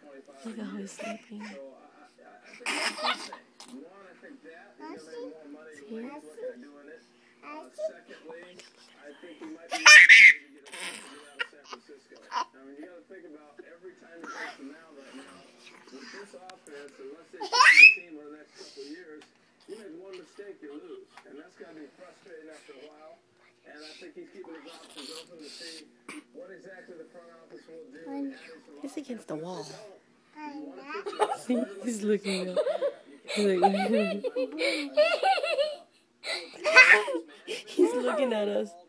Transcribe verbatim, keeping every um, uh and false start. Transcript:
Look how he's sleeping. You make one mistake, you lose. And that's got to be frustrating after a while. And I think he's keeping his options open to see what exactly the front office will do. He's against the wall. See? He's looking up. Look. He's looking at us.